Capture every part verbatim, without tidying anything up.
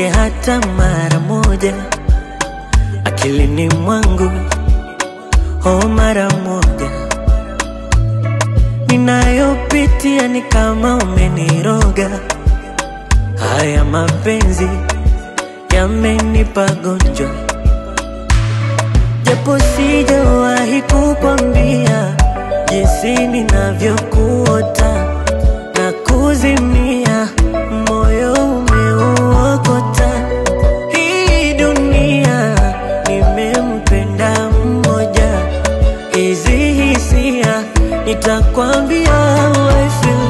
usitoke hata mara moja akilini mwangu, oh mara moja. Ninayopitia ni kama umeniroga, haya mapenzi yamenipa gonjwa. Japo sijawahi kukwambia jinsi ninavyokuota na kuzimia, moyo umeuokota. Hii dunia nimempenda mmoja, hizi hisia nitakwambia how I feel.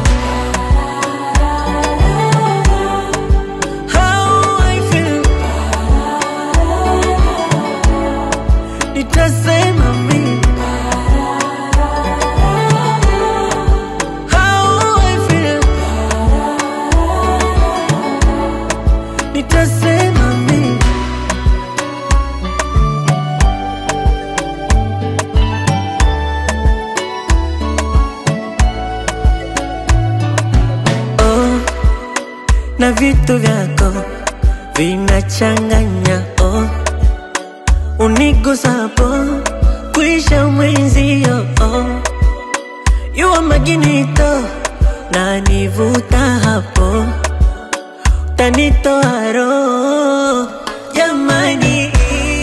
Nitasema mimi how I feel. Nitasema mimi oh, na vitu vyako vinachanganya oh. Unigusapo kuisha mwenzio oh. You are magneto na nivuta hapo, tanitoa roho jamani.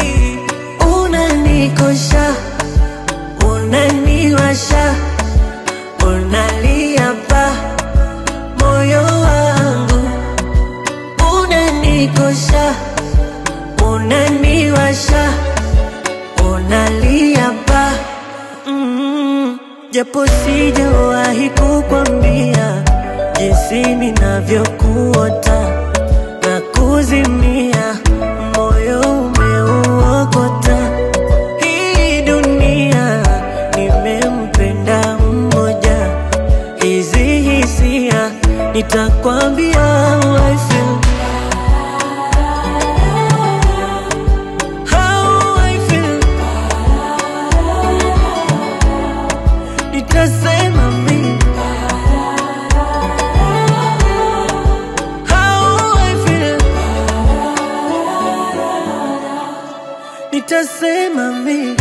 Unanikosha, unaniwasha, unalia pa moyo wangu. Unanikosha, unaniwasha, unalia pa mm, japo sijawahi kukwambia jinsi ninavyokuota na kuzimia, moyo umeuokota. Hii dunia nimempenda mmoja, hizi hisia nitakwambia how I feel. Nitasema mimi how I feel. Nitasema mimi